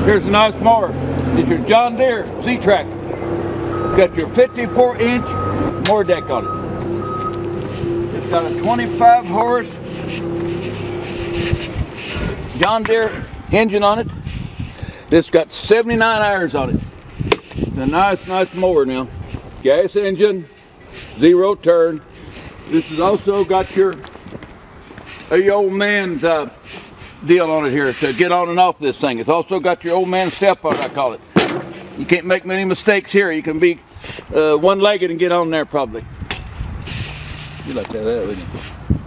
Here's a nice mower. It's your John Deere Z-Track. Got your 54-inch mower deck on it. It's got a 25 horse John Deere engine on it. It's got 79 irons on it. It's a nice mower now. Gas engine, 0 turn. This has also got your old man's deal on it here to get on and off this thing. It's also got your old man step on it, I call it. You can't make many mistakes here. You can be one-legged and get on there probably. You like that, wouldn't you?